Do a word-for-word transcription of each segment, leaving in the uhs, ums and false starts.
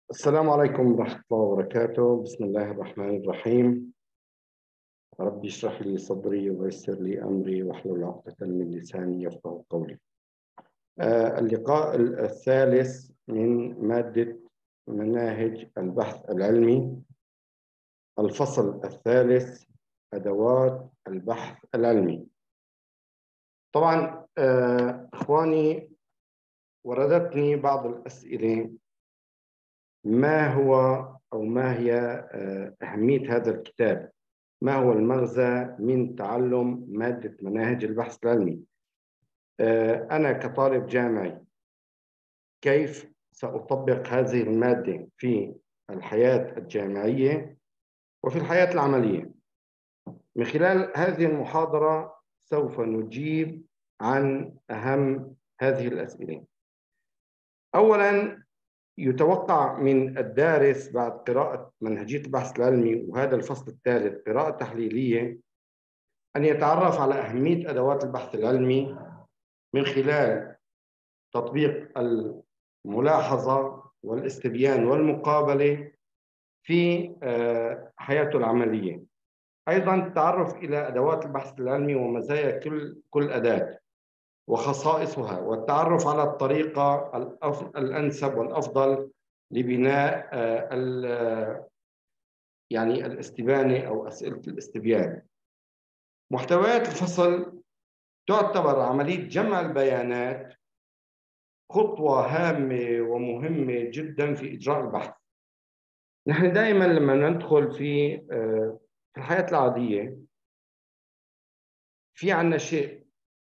السلام عليكم ورحمة الله وبركاته. بسم الله الرحمن الرحيم. ربي اشرح لي صدري ويسر لي أمري واحلل عقدة من لساني يفقهوا قولي. آه اللقاء الثالث من مادة مناهج البحث العلمي، الفصل الثالث، أدوات البحث العلمي. طبعا آه إخواني، وردتني بعض الأسئلة: ما هو أو ما هي آه، أهمية هذا الكتاب؟ ما هو المغزى من تعلم مادة مناهج البحث العلمي؟ آه، أنا كطالب جامعي كيف سأطبق هذه المادة في الحياة الجامعية وفي الحياة العملية؟ من خلال هذه المحاضرة سوف نجيب عن أهم هذه الأسئلة. أولاً، يتوقع من الدارس بعد قراءة منهجية البحث العلمي وهذا الفصل الثالث قراءة تحليلية أن يتعرف على أهمية أدوات البحث العلمي من خلال تطبيق الملاحظة والاستبيان والمقابلة في حياته العملية. أيضاً التعرف إلى أدوات البحث العلمي ومزايا كل كل أداة وخصائصها، والتعرف على الطريقة الأنسب والأفضل لبناء يعني الاستبانة أو أسئلة الاستبيان. محتويات الفصل تعتبر عملية جمع البيانات خطوة هامة ومهمة جدا في إجراء البحث. نحن دائما لما ندخل في في الحياة العادية في عنا شيء،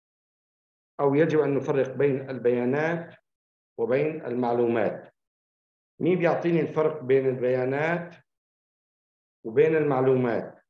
أو يجب أن نفرق بين البيانات وبين المعلومات. مين بيعطيني الفرق بين البيانات وبين المعلومات؟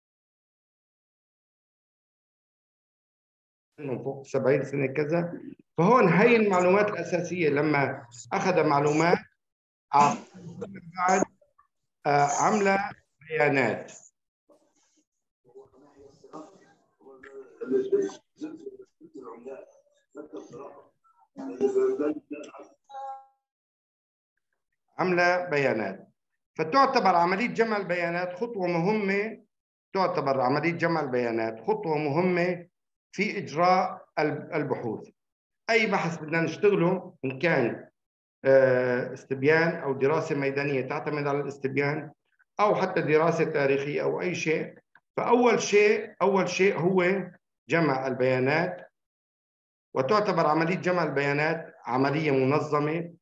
من فوق سبعين سنة كذا، فهون هي المعلومات الأساسية، لما أخذ معلومات بعد عمل بيانات. عمل بيانات فتعتبر عملية جمع البيانات خطوة مهمة. تعتبر عملية جمع البيانات خطوة مهمة في إجراء البحوث. أي بحث بدنا نشتغله، إن كان استبيان أو دراسة ميدانية تعتمد على الاستبيان، أو حتى دراسة تاريخية أو أي شيء، فأول شيء أول شيء هو جمع البيانات. وتعتبر عملية جمع البيانات عملية منظمة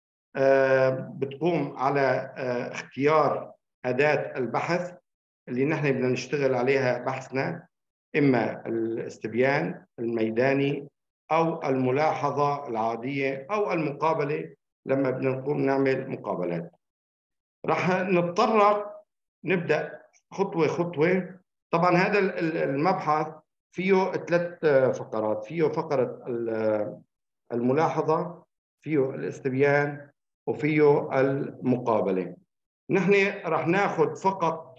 بتقوم على اختيار أداة البحث اللي نحن بدنا نشتغل عليها بحثنا، إما الاستبيان الميداني أو الملاحظة العادية أو المقابلة لما بدنا نقوم نعمل مقابلات. رح نتطرق نبدأ خطوة خطوة. طبعا هذا المبحث فيه ثلاث فقرات: فيه فقرة الملاحظة، فيه الاستبيان، وفيه المقابلة. نحن رح ناخذ فقط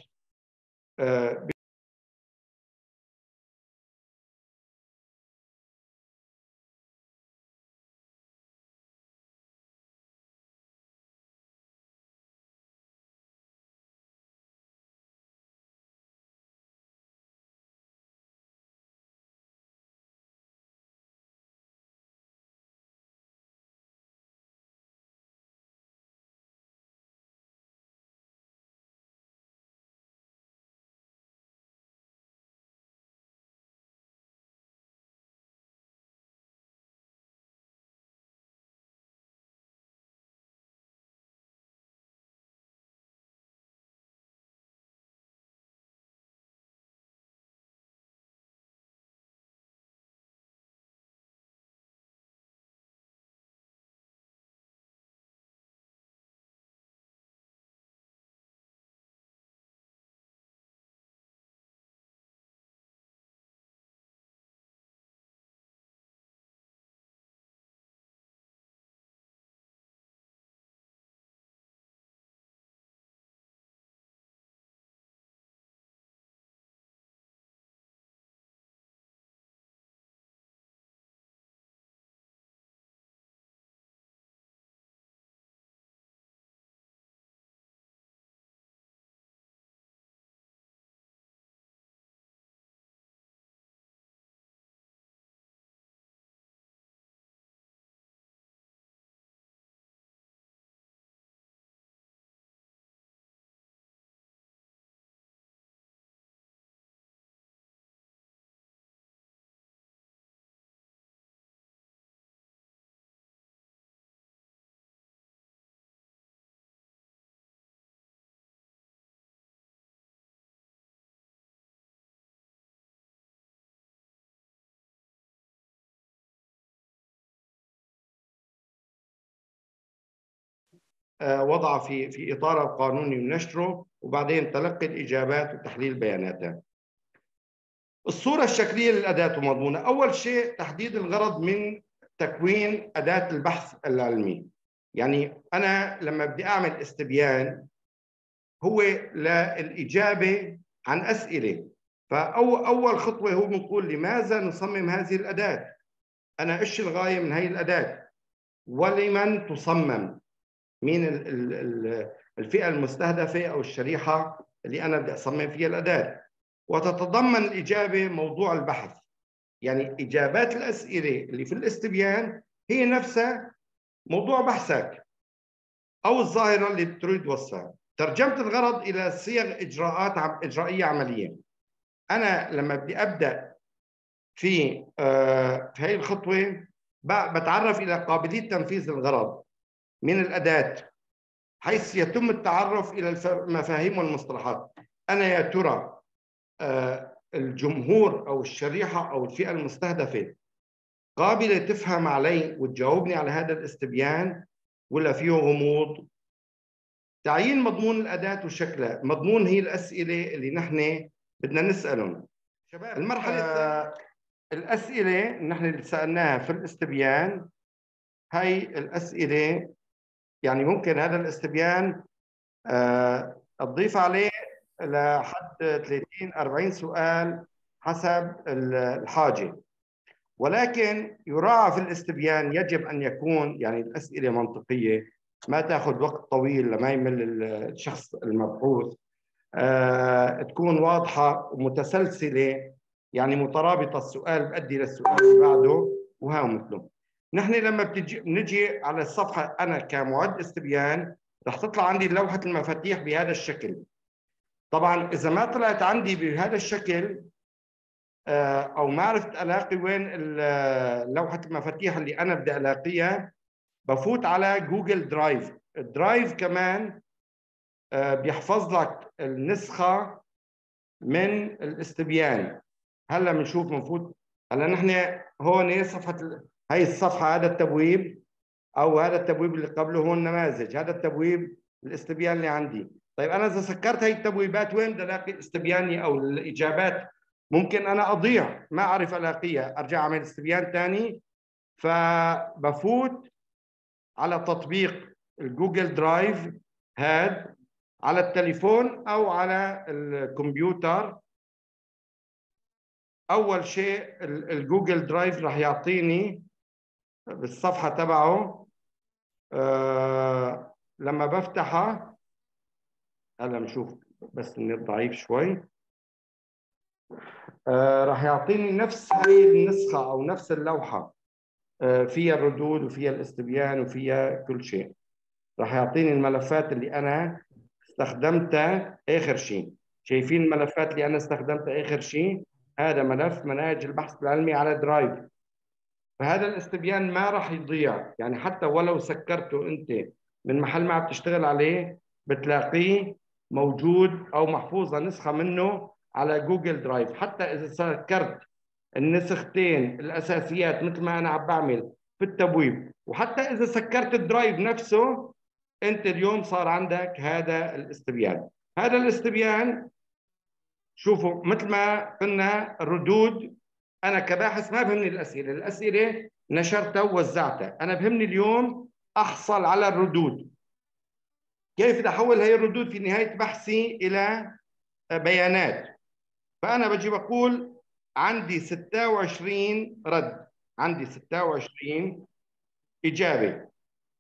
وضع في في اطاره القانوني ونشره، وبعدين تلقي الاجابات وتحليل بياناتها. الصوره الشكليه للاداه ومضمونها: اول شيء تحديد الغرض من تكوين اداه البحث العلمي. يعني انا لما بدي اعمل استبيان هو للاجابه عن اسئله، فاول خطوه هو بنقول لماذا نصمم هذه الاداه؟ انا ايش الغايه من هذه الاداه؟ ولمن تصمم؟ مين الفئة المستهدفة أو الشريحة اللي أنا بدي أصمم فيها الأداة؟ وتتضمن الإجابة موضوع البحث. يعني إجابات الأسئلة اللي في الاستبيان هي نفسها موضوع بحثك أو الظاهرة اللي تريد توصلها. ترجمة الغرض إلى صيغ إجراءات إجرائية عملية. أنا لما بدي أبدأ في آه في هذه الخطوة بتعرف إلى قابلية تنفيذ الغرض من الأداة، حيث يتم التعرف إلى المفاهيم والمصطلحات. أنا يا ترى الجمهور أو الشريحة أو الفئة المستهدفة قابلة تفهم علي وتجاوبني على هذا الاستبيان ولا فيه غموض؟ تعيين مضمون الأداة وشكلها. مضمون هي الأسئلة اللي نحن بدنا نسألهم. شباب المرحلة الثانية الأسئلة نحن اللي سألناها في الاستبيان، هي الأسئلة يعني ممكن هذا الاستبيان آه تضيف عليه لحد ثلاثين أربعين سؤال حسب الحاجة، ولكن يراعى في الاستبيان يجب أن يكون يعني الأسئلة منطقية، ما تأخذ وقت طويل لما يمل الشخص المبحوث، آه، تكون واضحة ومتسلسلة، يعني مترابطة، السؤال بأدي للسؤال اللي بعده وها مثله. نحن لما بتجي بنجي على الصفحة، أنا كمعد استبيان رح تطلع عندي لوحة المفاتيح بهذا الشكل. طبعا إذا ما طلعت عندي بهذا الشكل او ما عرفت الاقي وين لوحه المفاتيح اللي انا بدي الاقيها، بفوت على جوجل درايف. الدرايف كمان بيحفظ لك النسخه من الاستبيان. هلا بنشوف بنفوت، هلا نحن هون صفحه هي الصفحه، هذا التبويب او هذا التبويب اللي قبله هون نماذج، هذا التبويب الاستبيان اللي عندي. طيب انا اذا سكرت هي التبويبات وين بدي الاقي استبياني او الاجابات؟ ممكن انا اضيع ما اعرف الاقيها، ارجع اعمل استبيان ثاني. فبفوت على تطبيق الجوجل درايف هاد على التليفون او على الكمبيوتر. اول شيء الجوجل درايف راح يعطيني بالصفحه تبعه، أه لما بفتحها هلا بنشوف بس النت ضعيف شوي، أه راح يعطيني نفس هاي النسخه او نفس اللوحه، أه فيها الردود وفيها الاستبيان وفيها كل شيء. راح يعطيني الملفات اللي انا استخدمتها اخر شيء. شايفين الملفات اللي انا استخدمتها اخر شيء؟ هذا ملف مناهج البحث العلمي على درايف. فهذا الاستبيان ما راح يضيع، يعني حتى ولو سكرته انت من محل ما عم تشتغل عليه بتلاقيه موجود او محفوظه نسخه منه على جوجل درايف. حتى اذا سكرت النسختين الاساسيات مثل ما انا عم بعمل في التبويب، وحتى اذا سكرت الدرايف نفسه، انت اليوم صار عندك هذا الاستبيان. هذا الاستبيان شوفوا مثل ما قلنا الردود، انا كباحث ما بهمني الاسئله، الاسئله نشرتها ووزعتها، انا بهمني اليوم احصل على الردود. كيف بدي احول هي الردود في نهايه بحثي الى بيانات؟ فانا بجي بقول عندي ستة وعشرين رد، عندي ستة وعشرين اجابه،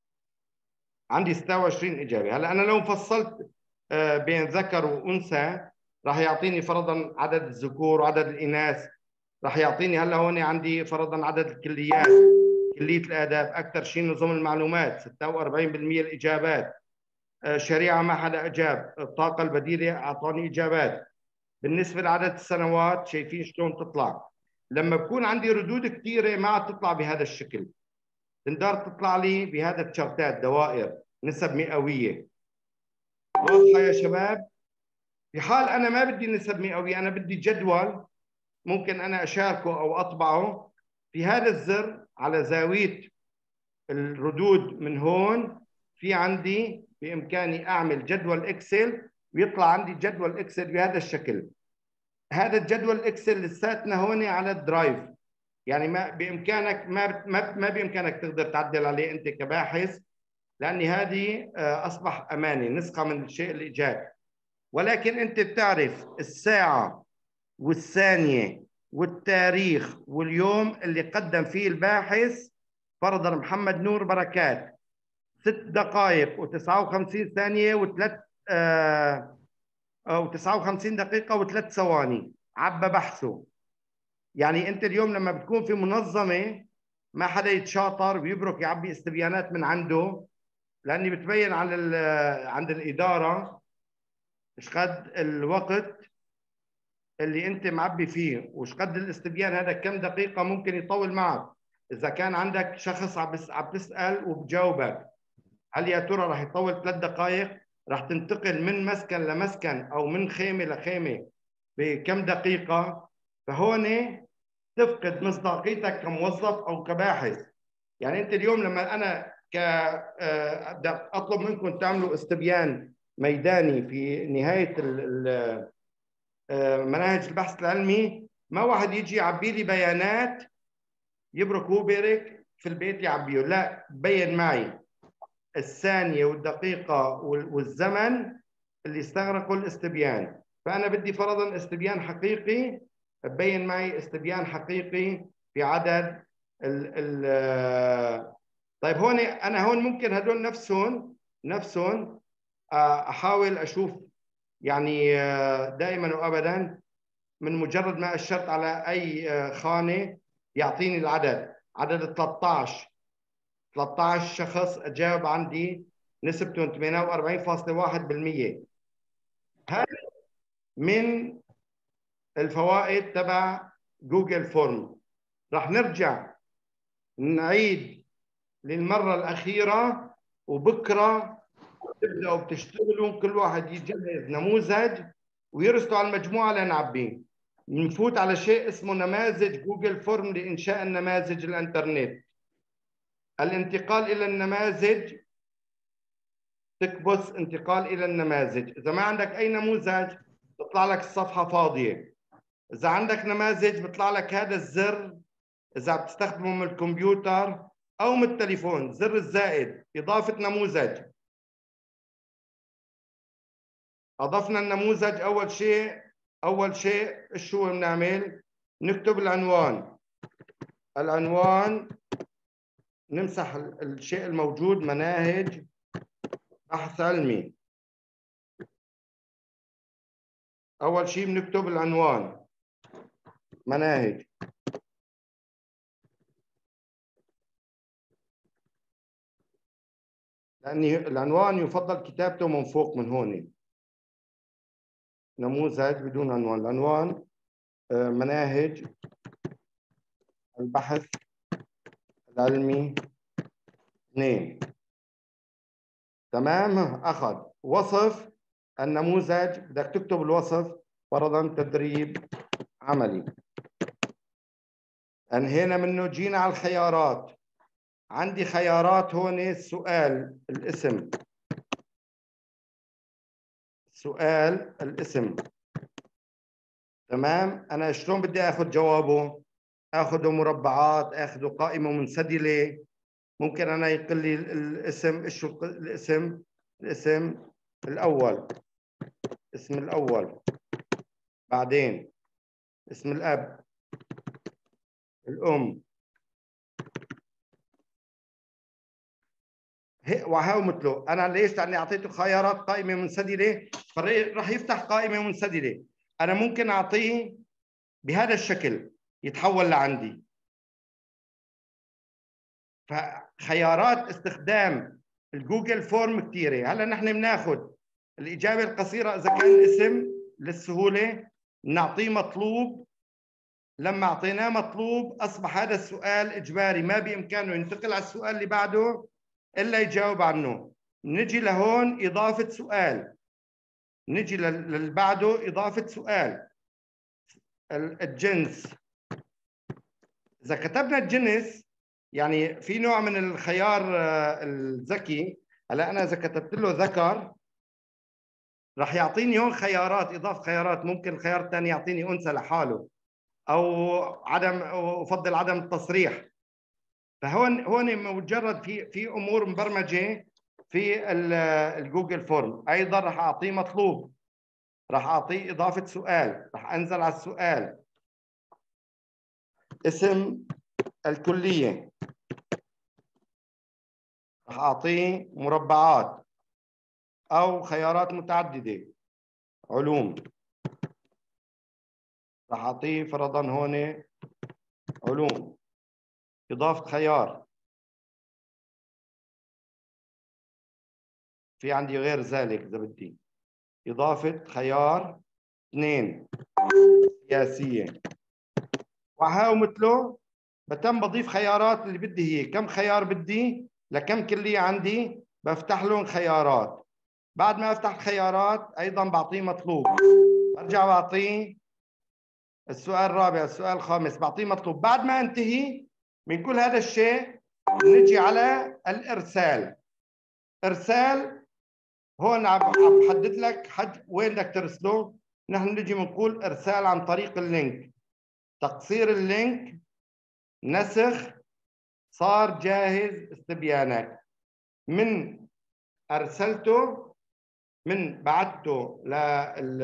عندي ستة وعشرين اجابه. هلا انا لو فصلت بين ذكر وانثى راح يعطيني فرضا عدد الذكور وعدد الاناث، راح يعطيني هلا هون عندي فرضا عدد الكليات، كليه الاداب، اكثر شيء نظم المعلومات ستة وأربعين بالمئة الاجابات، شريعه ما حدا اجاب، الطاقه البديله اعطاني اجابات. بالنسبه لعدد السنوات شايفين شلون تطلع؟ لما بكون عندي ردود كثيره ما عاد تطلع بهذا الشكل، تندار تطلع لي بهذا التشارتات دوائر نسب مئويه. واضحه يا شباب؟ في حال انا ما بدي نسب مئويه، انا بدي جدول ممكن انا اشاركه او اطبعه، في هذا الزر على زاويه الردود من هون في عندي بامكاني اعمل جدول اكسل، ويطلع عندي جدول اكسل بهذا الشكل. هذا الجدول اكسل لساتنا هون على الدرايف، يعني ما بامكانك ما ما, ما بامكانك تقدر تعدل عليه انت كباحث، لان هذه اصبح اماني، نسخه من الشيء اللي جاك. ولكن انت بتعرف الساعه والثانيه والتاريخ واليوم اللي قدم فيه الباحث، فرضا محمد نور بركات، ست دقائق وتسعة وخمسين ثانية وثلاث آه أو تسعة وخمسين دقيقة وثلاث ثواني عبى بحثه. يعني أنت اليوم لما بتكون في منظمة ما حدا يتشاطر ويبرك يعبي استبيانات من عنده، لأني بتبين على عند الإدارة إيش قد الوقت اللي أنت معبي فيه وإيش قد الاستبيان هذا كم دقيقة ممكن يطول معك. إذا كان عندك شخص عم تسأل وبجاوبك، هل يا ترى راح يطول ثلاث دقائق؟ راح تنتقل من مسكن لمسكن او من خيمه لخيمه بكم دقيقه؟ فهون تفقد مصداقيتك كموظف او كباحث. يعني انت اليوم لما انا ك اطلب منكم تعملوا استبيان ميداني في نهايه مناهج البحث العلمي، ما واحد يجي يعبي لي بيانات يبرك هو بيرك في البيت يعبيه، لا، بين معي الثانية والدقيقة والزمن اللي استغرقوا الاستبيان. فأنا بدي فرضا استبيان حقيقي، بين معي استبيان حقيقي في عدد ال ال طيب هون أنا هون ممكن هدول نفسهم نفسهم أحاول أشوف، يعني دائما وأبدا من مجرد ما أشرت على أي خانة يعطيني العدد، عدد ثلاثة عشر ثلاثة عشر شخص أجاب عندي نسبتهم ثمانية وأربعين فاصلة واحد بالمئة. هل من الفوائد تبع جوجل فورم؟ رح نرجع نعيد للمرة الأخيرة، وبكرة تبدأوا بتشتغلوا كل واحد يجهز نموذج ويرسلوا على المجموعة لنعبيه. نفوت على شيء اسمه نماذج جوجل فورم لإنشاء النماذج الإنترنت. الانتقال إلى النماذج، تكبس انتقال إلى النماذج. إذا ما عندك أي نموذج بيطلع لك الصفحة فاضية. إذا عندك نماذج بيطلع لك هذا الزر، إذا بتستخدمه من الكمبيوتر أو من التليفون، زر الزائد، إضافة نموذج. أضفنا النموذج. أول شيء أول شيء شو بنعمل؟ نكتب العنوان. العنوان نمسح الشيء الموجود، مناهج بحث علمي. أول شيء بنكتب العنوان مناهج. لأن العنوان يفضل كتابته من فوق من هون. نموذج بدون عنوان. العنوان مناهج البحث العلمي اثنين. تمام. أخذ وصف النموذج، بدك تكتب الوصف، فرضا تدريب عملي. انهينا منه، جينا على الخيارات. عندي خيارات هون، السؤال، الاسم. سؤال، الاسم. تمام. انا شلون بدي اخذ جوابه؟ اخذه مربعات، اخذه قائمه منسدله. ممكن انا يقول لي الاسم. شو الاسم؟ الاسم الاول، اسم الاول. بعدين اسم الاب، الام. وهو مثله. انا ليش؟ لاني اعطيته خيارات قائمه منسدله، فراح يفتح قائمه منسدله. انا ممكن اعطيه بهذا الشكل يتحول لعندي. فخيارات استخدام الجوجل فورم كثيره. هلا نحن بناخذ الاجابه القصيره اذا كان الاسم للسهوله، نعطيه مطلوب. لما اعطيناه مطلوب اصبح هذا السؤال اجباري، ما بامكانه ينتقل على السؤال اللي بعده الا يجاوب عنه. نجي لهون اضافه سؤال، نجي للي بعده اضافه سؤال. الجنس، اذا كتبنا الجنس يعني في نوع من الخيار الذكي. هلا انا اذا كتبت له ذكر راح يعطيني هون خيارات، اضافه خيارات. ممكن الخيار الثاني يعطيني انثى لحاله، او عدم، افضل عدم التصريح. فهون هون مجرد في في امور مبرمجه في الجوجل فورم. ايضا راح اعطيه مطلوب، راح اعطيه اضافه سؤال، راح انزل على السؤال. اسم الكليه راح اعطيه مربعات او خيارات متعدده. علوم راح اعطيه فرضا هون علوم. اضافه خيار، في عندي غير ذلك اذا بدي. اضافه خيار اثنين، سياسيه. وهاو مثله بتم بضيف خيارات اللي بدي. هي كم خيار بدي لكم كليه عندي، بفتح لهم خيارات. بعد ما افتح الخيارات ايضا بعطيه مطلوب، برجع بعطيه السؤال الرابع، السؤال الخامس، بعطيه مطلوب. بعد ما انتهي من كل هذا الشيء نجي على الارسال. ارسال هون عم بحدد لك حد وين بدك ترسله. نحن نجي بنقول ارسال عن طريق اللينك. تقصير اللينك، نسخ، صار جاهز استبيانك. من أرسلته، من بعته لل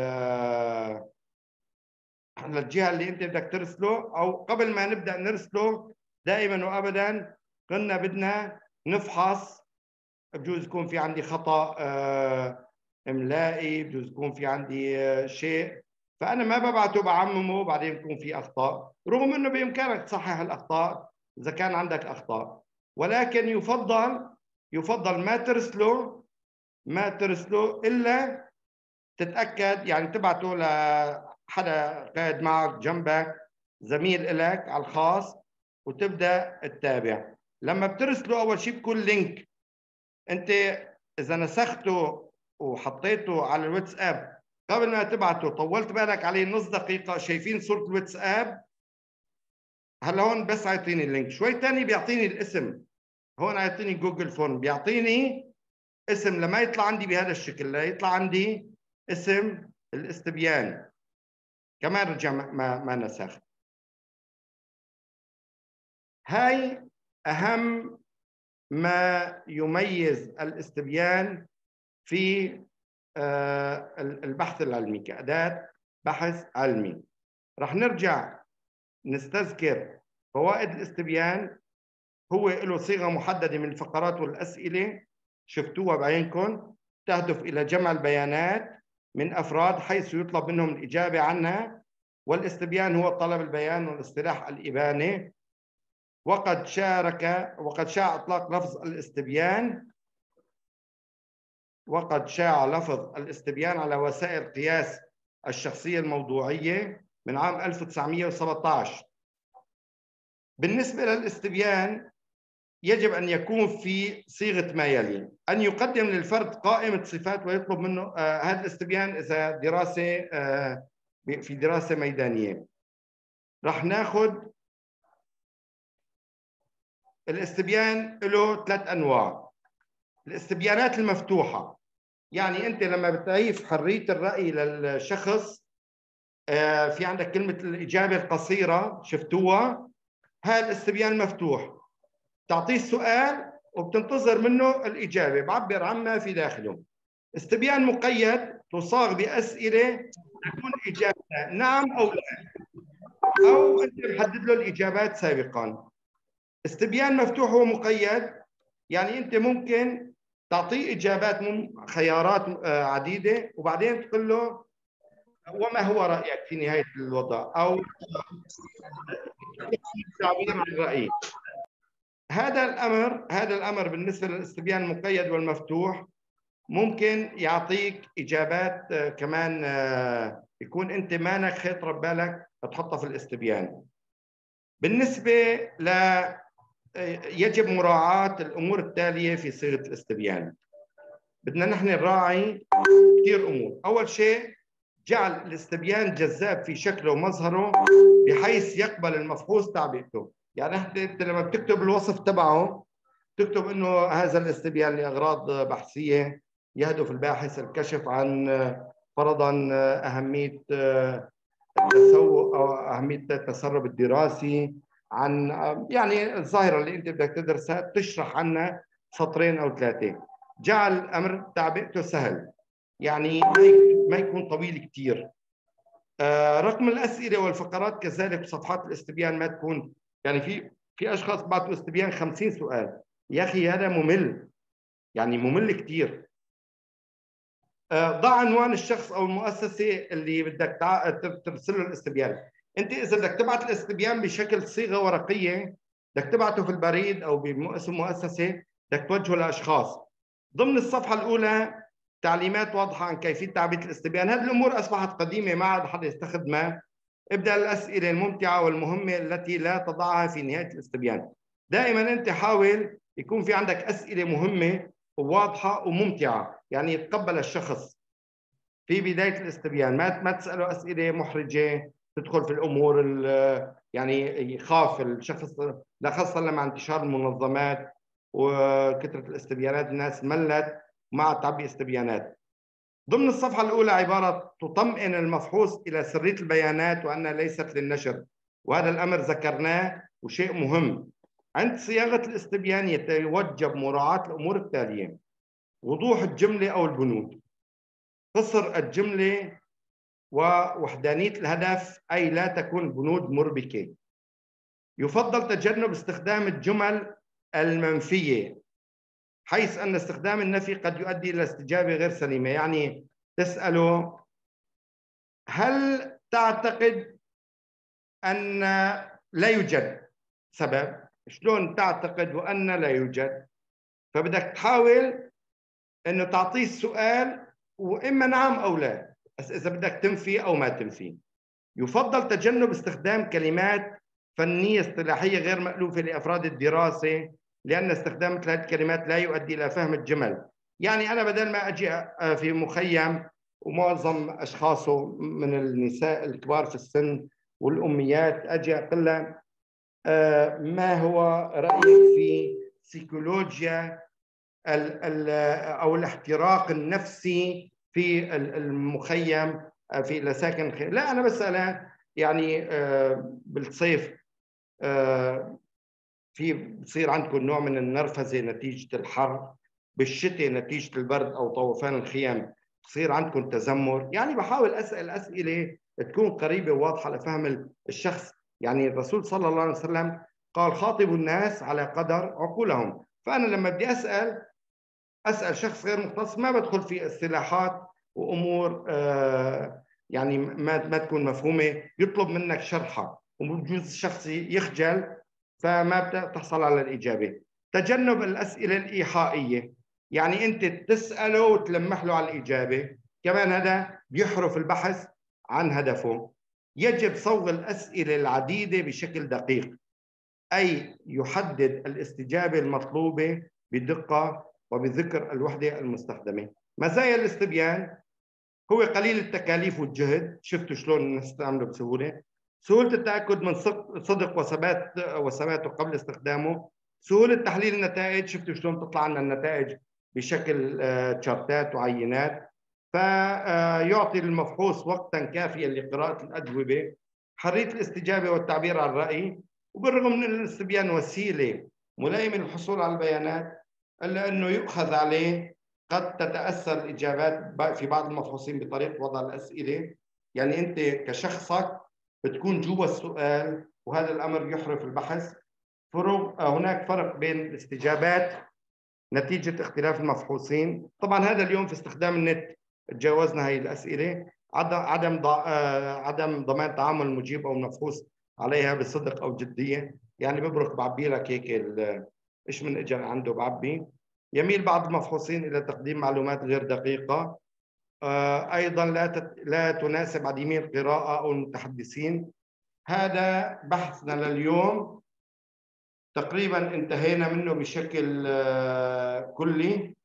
للجهة اللي أنت بدك ترسله، أو قبل ما نبدأ نرسله دائما وأبدا كنا بدنا نفحص. بجوز يكون في عندي خطأ آه إملائي، بجوز يكون في عندي آه شيء، فأنا ما ببعته بعممه بعدين يكون في أخطاء، رغم أنه بإمكانك تصحح الأخطاء إذا كان عندك أخطاء، ولكن يفضل يفضل ما ترسله ما ترسله إلا تتأكد، يعني تبعته لحدا قاعد معك جنبك، زميل إلك على الخاص، وتبدأ تتابع. لما بترسله أول شيء بكون لينك، أنت إذا نسخته وحطيته على الواتساب قبل ما تبعته طولت بالك عليه نص دقيقة، شايفين صورة الواتساب؟ هلا هون بس عيطيني اللينك، شوي تاني بيعطيني الاسم، هون عيطيني جوجل فورم بيعطيني اسم، لما يطلع عندي بهذا الشكل لا يطلع عندي اسم الاستبيان كمان رجع ما ما نسخ. هاي أهم ما يميز الاستبيان في البحث العلمي كأداة بحث علمي. رح نرجع نستذكر فوائد الاستبيان. هو له صيغة محددة من الفقرات والأسئلة شفتوها بعينكم، تهدف إلى جمع البيانات من أفراد حيث يطلب منهم الإجابة عنها، والاستبيان هو طلب البيان والاصطلاح الإبانة. وقد شارك وقد شاع إطلاق لفظ الاستبيان وقد شاع لفظ الاستبيان على وسائل قياس الشخصية الموضوعية من عام ألف وتسعمئة وسبعة عشر. بالنسبة للاستبيان يجب أن يكون في صيغة ما يلي: أن يقدم للفرد قائمة صفات ويطلب منه آه هذا الاستبيان إذا دراسة آه في دراسة ميدانية. رح ناخذ الاستبيان له ثلاث أنواع. الاستبيانات المفتوحة، يعني أنت لما بتعيف حرية الرأي للشخص آه في عندك كلمة الإجابة القصيرة شفتوها، هذا الاستبيان مفتوح، تعطيه السؤال وبتنتظر منه الإجابة بعبر عما في داخله. استبيان مقيد تصاغ بأسئلة تكون إجابتها نعم أو لا، أو أنت محدد له الإجابات سابقا. استبيان مفتوح ومقيد، يعني أنت ممكن تعطيه إجابات خيارات عديدة وبعدين تقول له وما هو رأيك في نهاية الوضع، أو تعبير عن الرأي. هذا الأمر هذا الأمر بالنسبة للاستبيان المقيد والمفتوح ممكن يعطيك إجابات كمان يكون أنت مانك خاطر ببالك تحطها في الاستبيان. بالنسبة ل يجب مراعاة الأمور التالية في صيغة الاستبيان. بدنا نحن نراعي كثير أمور. أول شيء جعل الاستبيان جذاب في شكله ومظهره بحيث يقبل المفحوص تعبئته. يعني أنت لما بتكتب الوصف تبعه تكتب إنه هذا الاستبيان لأغراض بحثية يهدف الباحث الكشف عن فرضاً أهمية التسوق أو أهمية التسرب الدراسي، عن يعني الظاهرة اللي أنت بدك تدرسها تشرح عنها سطرين أو ثلاثة. جعل أمر تعبئته سهل، يعني ما يكون طويل كثير. آه رقم الأسئلة والفقرات كذلك صفحات الاستبيان ما تكون، يعني في في أشخاص بعتوا استبيان خمسين سؤال، يا أخي هذا ممل، يعني ممل كثير. آه ضع عنوان الشخص أو المؤسسة اللي بدك ترسل له الاستبيان. أنت إذا بدك تبعت الاستبيان بشكل صيغة ورقية بدك تبعته في البريد أو باسم مؤسسة، بدك توجهه لأشخاص. ضمن الصفحة الأولى تعليمات واضحة عن كيفية تعبئة الاستبيان. هذه الأمور أصبحت قديمة ما عاد حدا يستخدمها. ابدأ الأسئلة الممتعة والمهمة التي لا تضعها في نهاية الاستبيان. دائما أنت حاول يكون في عندك أسئلة مهمة وواضحة وممتعة، يعني يتقبل الشخص في بداية الاستبيان. ما ما تسأله أسئلة محرجة تدخل في الأمور يعني يخاف الشخص، لا خاصة لما انتشار المنظمات وكثرة الاستبيانات الناس ملت مع تعبئة استبيانات. ضمن الصفحة الأولى عبارة تطمئن المفحوص إلى سرية البيانات وأنها ليست للنشر. وهذا الأمر ذكرناه وشيء مهم. عند صياغة الاستبيان يتوجب مراعاة الأمور التالية: وضوح الجملة أو البنود، قصر الجملة، ووحدانية الهدف، أي لا تكون بنود مربكة. يفضل تجنب استخدام الجمل المنفية، حيث أن استخدام النفي قد يؤدي إلى استجابة غير سليمة. يعني تسأله: هل تعتقد أن لا يوجد سبب؟ شلون تعتقد وأن لا يوجد؟ فبدك تحاول أنه تعطيه السؤال وإما نعم أو لا، بس إذا بدك تنفي أو ما تنفي. يفضل تجنب استخدام كلمات فنية اصطلاحية غير مألوفة لأفراد الدراسة، لأن استخدام مثل هذه الكلمات لا يؤدي إلى فهم الجمل. يعني أنا بدل ما أجي في مخيم ومعظم أشخاصه من النساء الكبار في السن والأميات، أجي أقول لها: ما هو رأيك في سيكولوجيا ال ال أو الاحتراق النفسي في المخيم في لساكن الخيم؟ لا، أنا بسألها يعني بالصيف في بصير عندكم نوع من النرفزة نتيجة الحر، بالشتاء نتيجة البرد أو طوفان الخيام بصير عندكم تذمر. يعني بحاول أسأل أسئلة تكون قريبة وواضحة لفهم الشخص. يعني الرسول صلى الله عليه وسلم قال: خاطبوا الناس على قدر عقولهم. فأنا لما بدي أسأل أسأل شخص غير مختص، ما بدخل في اصطلاحات وأمور آه يعني ما ما تكون مفهومة يطلب منك شرحها، وبجوز الشخص يخجل فما بتحصل على الإجابة. تجنب الأسئلة الإيحائية، يعني أنت تسأله وتلمح له على الإجابة، كمان هذا بيحرف البحث عن هدفه. يجب صوغ الأسئلة العديدة بشكل دقيق، أي يحدد الاستجابة المطلوبة بدقة وبذكر الوحدة المستخدمة. مزايا الاستبيان: هو قليل التكاليف والجهد، شفتوا شلون نستعمله بسهولة، سهولة التأكد من صدق وثبات وثباته قبل استخدامه، سهولة تحليل النتائج، شفتوا شلون تطلع لنا النتائج بشكل تشارتات وعينات، فيعطي المفحوص وقتا كافيا لقراءة الأجوبة، حرية الاستجابة والتعبير عن الرأي. وبالرغم من الاستبيان وسيلة ملائمة للحصول على البيانات، إلا أنه يؤخذ عليه قد تتأثر الإجابات في بعض المفحوصين بطريقة وضع الأسئلة. يعني أنت كشخصك بتكون جوا السؤال، وهذا الأمر يحرف البحث. فرق هناك فرق بين الاستجابات نتيجة اختلاف المفحوصين. طبعا هذا اليوم في استخدام النت تجاوزنا هي الأسئلة. عدم عدم ضمان تعامل المجيب أو المفحوص عليها بصدق أو جدية، يعني ببرك بعبي لك هيك إيش من إجا عنده بعبي. يميل بعض المفحوصين إلى تقديم معلومات غير دقيقة. أيضا لا لا تناسب عديمي القراءة أو المتحدثين. هذا بحثنا لليوم، تقريبا انتهينا منه بشكل كلي.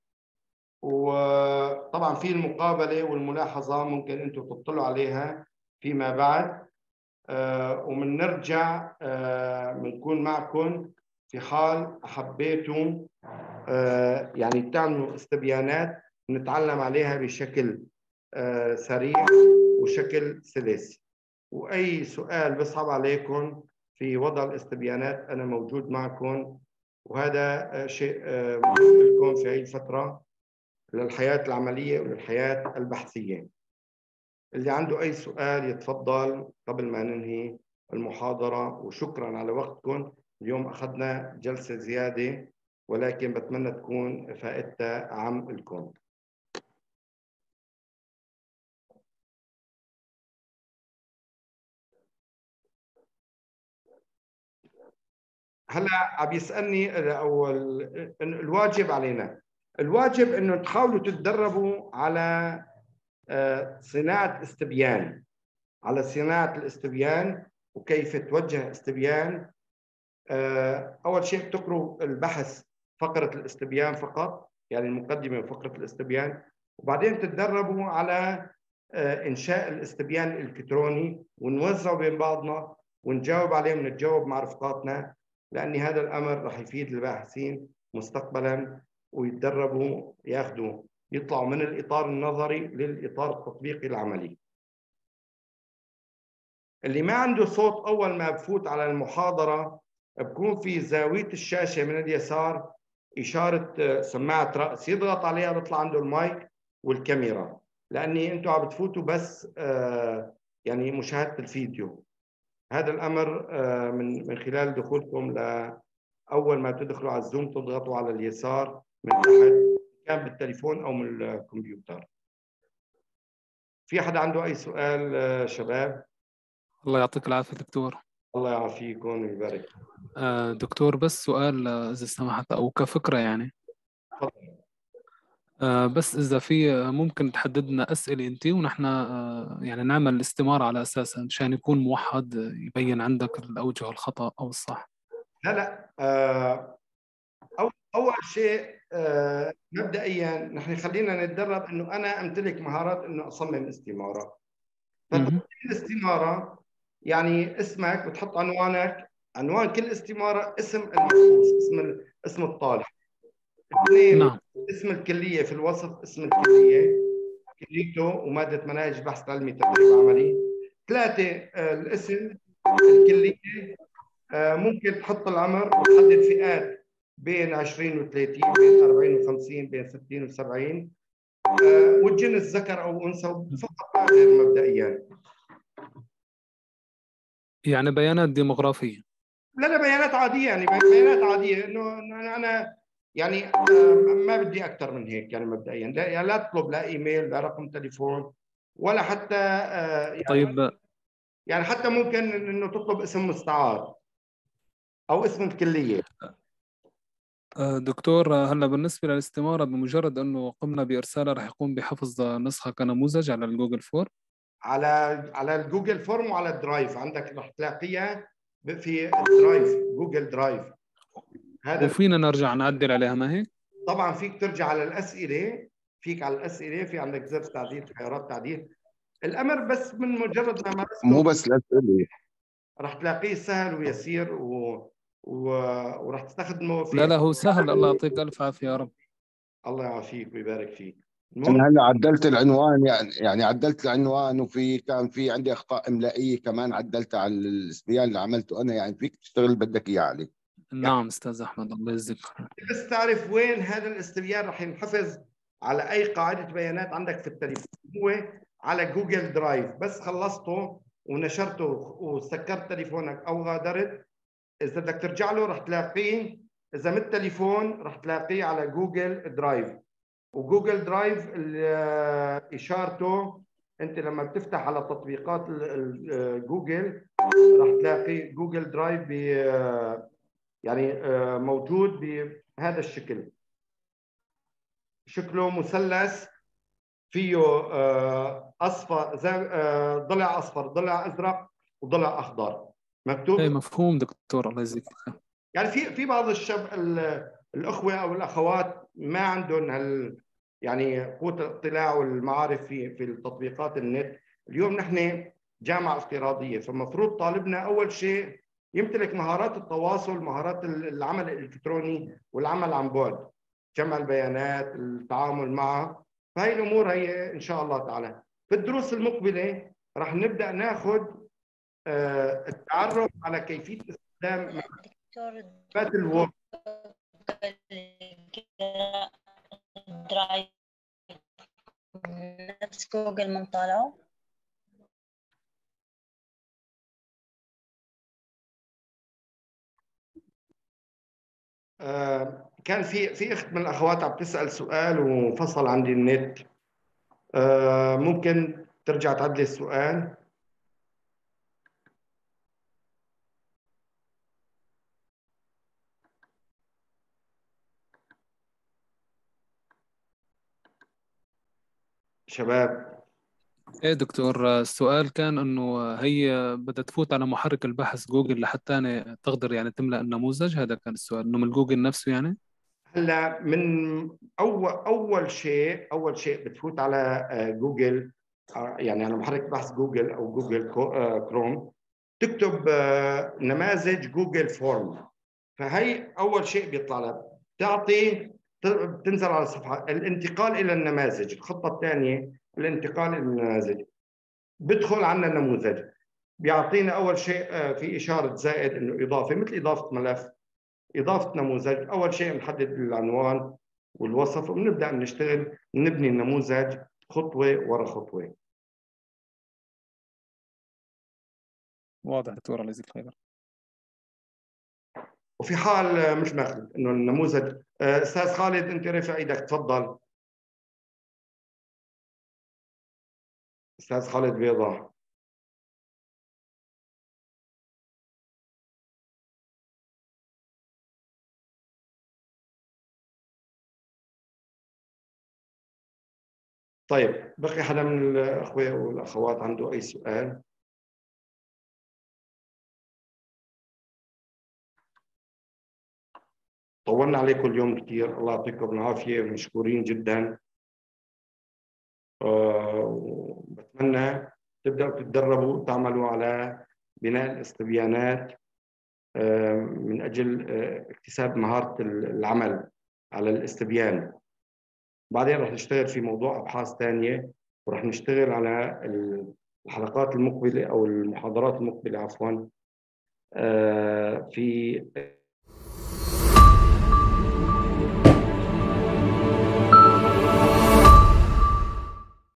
وطبعا في المقابلة والملاحظة ممكن أنتم تطلعوا عليها فيما بعد، ومن نرجع بنكون معكم في حال حبيتم يعني تعملوا استبيانات نتعلم عليها بشكل سريع وشكل سلس. وأي سؤال بصعب عليكم في وضع الاستبيانات أنا موجود معكم، وهذا شيء مهم لكم في هذه الفترة للحياة العملية وللحياة البحثية. اللي عنده أي سؤال يتفضل قبل ما ننهي المحاضرة. وشكرا على وقتكم. اليوم أخذنا جلسة زيادة، ولكن بتمنى تكون فائدتها عام لكم. هلا عم يسألني أو الواجب علينا، الواجب إنه تحاولوا تتدربوا على صناعة استبيان، على صناعة الاستبيان وكيف توجه استبيان. أول شيء بتقروا البحث فقرة الاستبيان فقط، يعني المقدمة من فقرة الاستبيان، وبعدين تتدربوا على إنشاء الاستبيان الإلكتروني ونوزعه بين بعضنا ونجاوب عليه ونتجاوب مع رفقاتنا، لأن هذا الأمر رح يفيد الباحثين مستقبلا، ويتدربوا ياخذوا يطلعوا من الإطار النظري للإطار التطبيقي العملي. اللي ما عنده صوت أول ما بفوت على المحاضرة بكون في زاوية الشاشة من اليسار إشارة سماعة رأس، يضغط عليها بيطلع عنده المايك والكاميرا، لأني أنتوا عم بتفوتوا بس يعني مشاهدة الفيديو. هذا الأمر من من خلال دخولكم ل أول ما تدخلوا على الزوم تضغطوا على اليسار من تحت، كان بالتليفون أو من الكمبيوتر. في حدا عنده أي سؤال شباب؟ الله يعطيك العافية دكتور. الله يعافيكم ويبارك. آه دكتور، بس سؤال إذا سمحت أو كفكرة يعني. تفضل. آه بس إذا في ممكن تحدد لنا أسئلة أنت ونحن آه يعني نعمل استمارة على أساسها مشان يكون موحد يبين عندك الأوجه الخطأ أو الصح. لا لا آه أول أول شيء آه مبدئيا نحن خلينا نتدرب إنه أنا أمتلك مهارات إنه أصمم استمارة. فتصميم الاستمارة يعني اسمك بتحط عنوانك، عنوان كل استمارة اسم المخصوص، اسم اسم الطالب. اثنين، نعم. اسم الكلية في الوصف، اسم الكلية كليته ومادة مناهج بحث علمي تدريب عملي. ثلاثة آه الاسم الكلية، آه ممكن تحط العمر وتحدد فئات بين عشرين وثلاثين، بين أربعين وخمسين، بين ستين وسبعين، آه والجنس ذكر أو أنثى فقط لا غير مبدئيا. يعني بيانات ديموغرافية؟ لا لا بيانات عادية، يعني بيانات عادية إنه أنا يعني آه ما بدي أكثر من هيك يعني مبدئيا. لا يعني لا تطلب لا إيميل لا رقم تليفون ولا حتى آه يعني طيب. يعني حتى ممكن إنه تطلب اسم مستعار أو اسم الكلية. دكتور، هلا بالنسبة للاستمارة بمجرد أنه قمنا بإرسالها رح يقوم بحفظ نسخة كنموذج على الجوجل فورم؟ على على الجوجل فورم وعلى الدرايف عندك رح تلاقيها في الدرايف، جوجل درايف. هذا وفينا نرجع نعدل عليها ما هيك؟ طبعا فيك ترجع على الأسئلة، فيك على الأسئلة في عندك زر تعديل، خيارات تعديل. الأمر بس من مجرد ما مو مارسته بس الأسئلة، رح تلاقيه سهل ويسير و... و... ورح تستخدمه لا في. لا، هو سهل، الله يعطيك ألف عافية يا رب. الله يعافيك ويبارك فيك. المهم أنا هلا عدلت العنوان، يعني يعني عدلت العنوان، وفي كان في عندي أخطاء إملائية كمان عدلتها على الاستبيان اللي عملته أنا، يعني فيك تشتغل اللي بدك إياه عليه. يعني نعم أستاذ أحمد، الله يجزيك خير. بس تعرف وين هذا الاستبيان رح ينحفظ على أي قاعدة بيانات عندك في التليفون، هو على جوجل درايف. بس خلصته ونشرته وسكرت تليفونك أو غادرت، إذا بدك ترجع له رح تلاقيه، إذا من التليفون رح تلاقيه على جوجل درايف. وجوجل درايف إشارته أنت لما بتفتح على تطبيقات جوجل رح تلاقي جوجل درايف يعني موجود بهذا الشكل، شكله مثلث فيه اصفر، ضلع اصفر ضلع ازرق وضلع اخضر مكتوب. ايه مفهوم دكتور، الله يجزيك خير. يعني في في بعض الشب الاخوه او الاخوات ما عندهم هال يعني قوه الاطلاع والمعارف في في التطبيقات النت. اليوم نحن جامعه افتراضيه، فالمفروض طالبنا اول شيء يمتلك مهارات التواصل، مهارات العمل الالكتروني والعمل عن بعد، جمع البيانات، التعامل معها. فهي الامور هي ان شاء الله تعالى في الدروس المقبله راح نبدا ناخذ التعرف على كيفيه استخدام ملفات الوورد. درايف نفس جوجل من طالعه. آه كان في في اخت من الاخوات عم تسال سؤال وفصل عندي النت، آه ممكن ترجع تعدلي السؤال؟ شباب. ايه دكتور، السؤال كان انه هي بدها تفوت على محرك البحث جوجل لحتى أنا تقدر يعني تملأ النموذج، هذا كان السؤال، انه من جوجل نفسه يعني. هلا من اول اول شيء اول شيء بتفوت على جوجل، يعني على محرك بحث جوجل او جوجل كروم، تكتب نماذج جوجل فورم. فهي اول شيء بيطلع لك، تعطي بتنزل على الصفحه الانتقال الى النماذج، الخطه الثانيه الانتقال الى النماذج. بدخل عنا النموذج، بيعطينا أول شيء في إشارة زائد إنه إضافة، مثل إضافة ملف، إضافة نموذج. أول شيء بنحدد العنوان والوصف وبنبدأ نشتغل نبني النموذج خطوة ورا خطوة. واضح دكتور، الله يجزيك خير. وفي حال مش ماخذ إنه النموذج، أستاذ خالد أنت رافع إيدك، تفضل. أستاذ خالد بيضاء. طيب بقي حدا من الأخوة والأخوات عنده أي سؤال؟ طولنا عليكم اليوم كثير، الله يعطيكم العافية، مشكورين جدا. أه بتمنى تبدأوا تتدربوا تعملوا على بناء الاستبيانات أه من أجل أه اكتساب مهارة العمل على الاستبيان. بعدين رح نشتغل في موضوع أبحاث ثانية، ورح نشتغل على الحلقات المقبلة أو المحاضرات المقبلة عفوا أه في